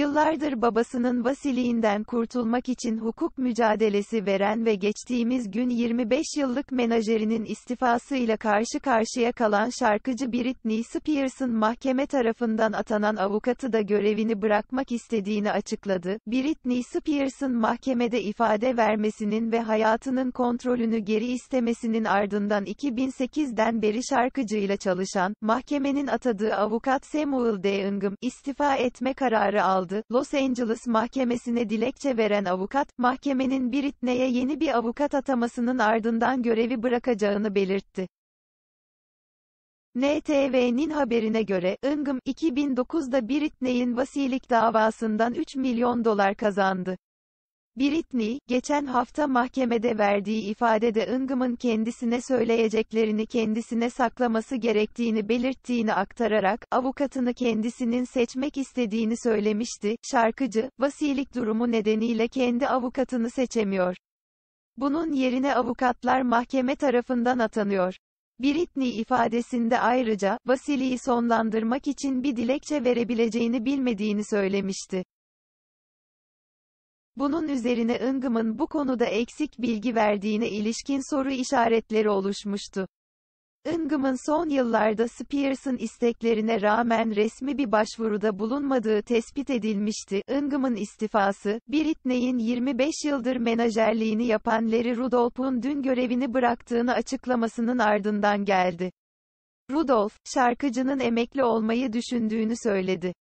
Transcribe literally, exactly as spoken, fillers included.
Yıllardır babasının vasiliğinden kurtulmak için hukuk mücadelesi veren ve geçtiğimiz gün yirmi beş yıllık menajerinin istifasıyla karşı karşıya kalan şarkıcı Britney Spears'ın mahkeme tarafından atanan avukatı da görevini bırakmak istediğini açıkladı. Britney Spears'ın mahkemede ifade vermesinin ve hayatının kontrolünü geri istemesinin ardından iki bin sekizden beri şarkıcıyla çalışan, mahkemenin atadığı avukat Samuel D. Ingham, istifa etme kararı aldı. Los Angeles Mahkemesi'ne dilekçe veren avukat, mahkemenin Britney'e yeni bir avukat atamasının ardından görevi bırakacağını belirtti. N T V'nin haberine göre, Ingham, iki bin dokuzda Britney'in vasilik davasından üç milyon dolar kazandı. Britney, geçen hafta mahkemede verdiği ifadede Ingham'ın kendisine söyleyeceklerini kendisine saklaması gerektiğini belirttiğini aktararak, avukatını kendisinin seçmek istediğini söylemişti. Şarkıcı, vasilik durumu nedeniyle kendi avukatını seçemiyor. Bunun yerine avukatlar mahkeme tarafından atanıyor. Britney ifadesinde ayrıca, vasiliği sonlandırmak için bir dilekçe verebileceğini bilmediğini söylemişti. Bunun üzerine Ingham'ın bu konuda eksik bilgi verdiğine ilişkin soru işaretleri oluşmuştu. Ingham'ın son yıllarda Spears'ın isteklerine rağmen resmi bir başvuruda bulunmadığı tespit edilmişti. Ingham'ın istifası, Britney'in yirmi beş yıldır menajerliğini yapan Larry Rudolph'un dün görevini bıraktığını açıklamasının ardından geldi. Rudolph, şarkıcının emekli olmayı düşündüğünü söyledi.